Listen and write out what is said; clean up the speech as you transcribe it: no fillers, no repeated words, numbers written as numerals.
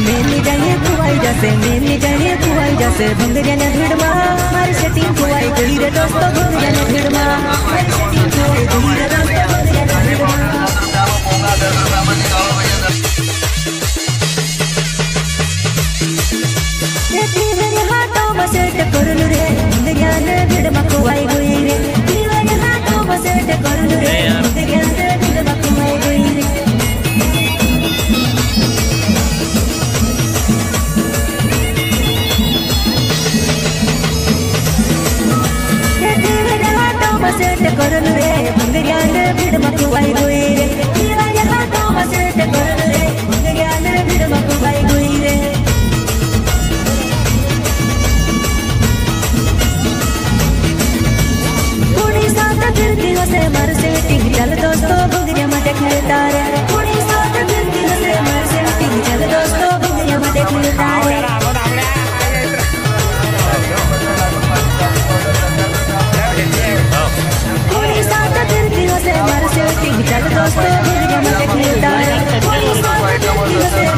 मेली जाइए खुआई जैसे मेली जाइए खुआई जैसे भंग जाने भिड़मा मारी सेटिंग खुआई गई रे दोस्तों भंग जाने भिड़मा मारी सेटिंग खुआई गई रे दोस्तों भंग जाने भिड़मा ये मेरे हाथों में सेट कर लू रे भंग जाने भिड़मा खुआई गई रे मेरे हाथों में सेट कर लू रे भंग जाने भिड़मा खुआई गई रे सेट करल रे भंगरियान भीड़ मकुवाई गोई रे तेरा यहाँ तो सेट करल रे भंगरियान भीड़ मकुवाई गोई रे कुड़ी साथ फिरती हंसे मर से टिक चल दोस्तों भंगरिया में देख लेता रे कुड़ी साथ फिरती हंसे मर से टिक चल दोस्तों भंगरिया में देख लेता रे चल दोस्तों